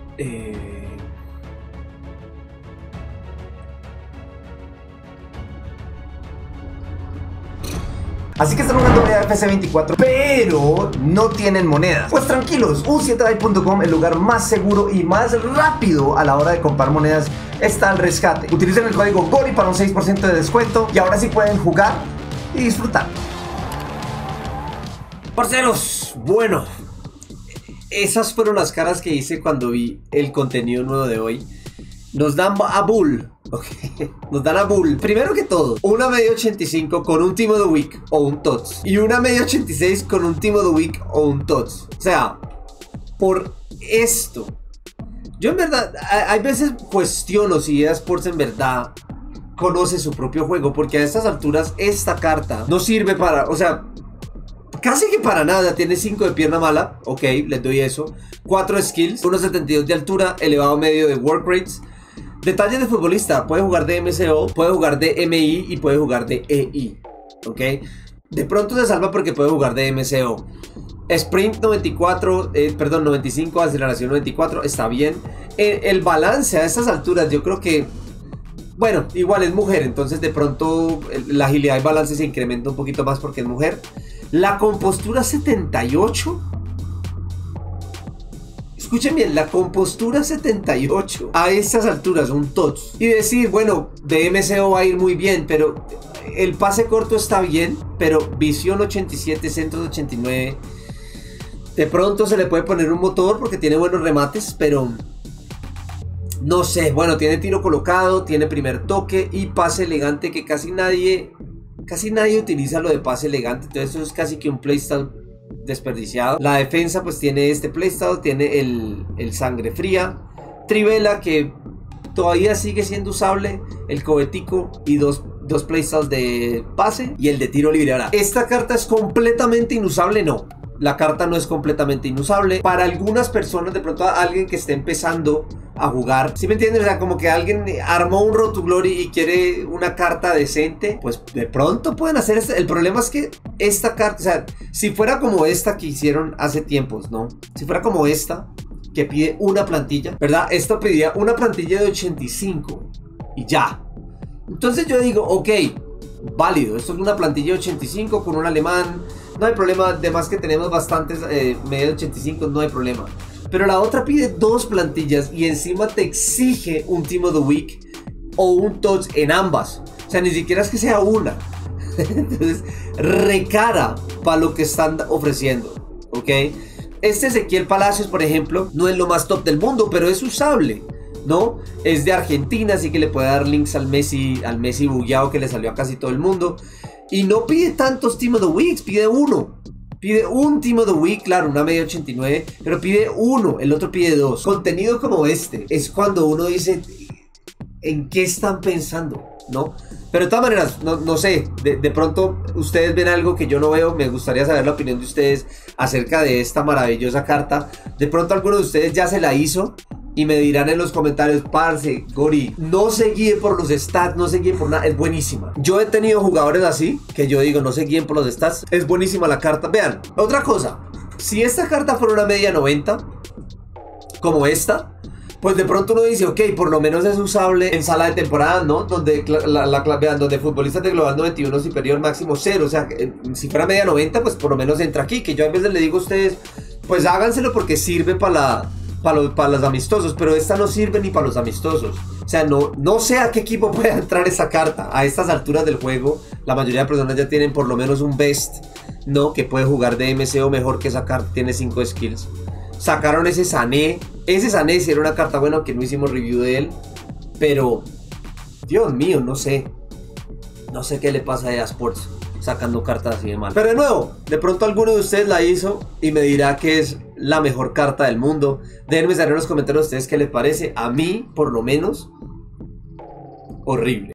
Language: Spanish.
Así que están jugando FC 24, pero no tienen monedas. Pues tranquilos, u7buy.com, el lugar más seguro y más rápido a la hora de comprar monedas, está al rescate. Utilicen el código GORI para un 6% de descuento y ahora sí pueden jugar y disfrutar. Parceros, bueno, esas fueron las caras que hice cuando vi el contenido nuevo de hoy. Nos dan a Bull. Okay. Nos dan a Bull. Primero que todo, una media 85 con un Team of the Week o un TOTS. Y una media 86 con un Team of the Week o un TOTS. O sea, por esto. Yo en verdad, hay veces cuestiono si EA Sports en verdad conoce su propio juego. Porque a estas alturas, esta carta no sirve para... O sea, casi que para nada. Tiene 5 de pierna mala. Ok, les doy eso. 4 de skills. 1.72 de altura. Elevado medio de work rates. Detalles de futbolista, puede jugar de MCO, puede jugar de MI y puede jugar de EI, ¿ok? De pronto se salva porque puede jugar de MCO. Sprint 94, 95, aceleración 94, está bien. El balance a estas alturas yo creo que, bueno, igual es mujer, entonces de pronto la agilidad y balance se incrementa un poquito más porque es mujer. La compostura 78... Escuchen bien, la compostura 78 a estas alturas, un TOTS. Y decir, bueno, de MCO va a ir muy bien, pero el pase corto está bien, pero visión 87, centros 89. De pronto se le puede poner un motor porque tiene buenos remates, pero no sé. Bueno, tiene tiro colocado, tiene primer toque y pase elegante que casi nadie utiliza lo de pase elegante. Entonces eso es casi que un playstyle desperdiciado. La defensa pues tiene este playstyle, tiene el sangre fría, trivela que todavía sigue siendo usable, el cobetico y dos playstyles de pase y el de tiro libre. Ahora, ¿esta carta es completamente inusable? No. La carta no es completamente inusable. Para algunas personas, de pronto a alguien que esté empezando a jugar, ¿sí me entienden? O sea, como que alguien armó un Road to Glory y quiere una carta decente, pues de pronto pueden hacer esto. El problema es que esta carta, o sea, si fuera como esta que hicieron hace tiempos, ¿no? Si fuera como esta, que pide una plantilla, ¿verdad? Esta pedía una plantilla de 85 y ya. Entonces yo digo, ok, válido. Esto es una plantilla de 85 con un alemán. No hay problema, además que tenemos bastantes media de 85, no hay problema. Pero la otra pide 2 plantillas y encima te exige un Team of the Week o un TOTS en ambas. O sea, ni siquiera es que sea una. Entonces, recara para lo que están ofreciendo, ¿ok? Este Ezequiel Palacios, por ejemplo, no es lo más top del mundo, pero es usable, ¿no? Es de Argentina, así que le puede dar links al Messi bugueado que le salió a casi todo el mundo. Y no pide tantos Team of the Weeks, pide uno. Pide un Team of the Week, claro, una media 89, pero pide uno, el otro pide 2. Contenido como este es cuando uno dice, ¿en qué están pensando? ¿No? Pero de todas maneras, no sé, de pronto ustedes ven algo que yo no veo. Me gustaría saber la opinión de ustedes acerca de esta maravillosa carta. De pronto alguno de ustedes ya se la hizo y me dirán en los comentarios, parce, Gori, no se guíe por los stats, no se guíe por nada, es buenísima. Yo he tenido jugadores así, que yo digo, no se guíen por los stats, es buenísima la carta. Vean, otra cosa, si esta carta fuera una media 90, como esta, pues de pronto uno dice, ok, por lo menos es usable en sala de temporada, ¿no? Donde, vean, donde futbolistas de global 91 superior máximo 0, o sea, si fuera media 90, pues por lo menos entra aquí, que yo a veces le digo a ustedes, pues háganselo porque sirve para los amistosos, pero esta no sirve ni para los amistosos. O sea, no sé a qué equipo puede entrar esta carta. A estas alturas del juego, la mayoría de personas ya tienen por lo menos un best, ¿no? Que puede jugar de MCO mejor que esa carta, tiene 5 skills. Sacaron ese Sané. Ese Sané sí era una carta buena, que no hicimos review de él. Pero, Dios mío, no sé. No sé qué le pasa a EA Sports sacando cartas así de mal. Pero de nuevo, de pronto alguno de ustedes la hizo y me dirá que es la mejor carta del mundo. Déjenme saber en los comentarios a ustedes qué les parece. A mí, por lo menos, horrible.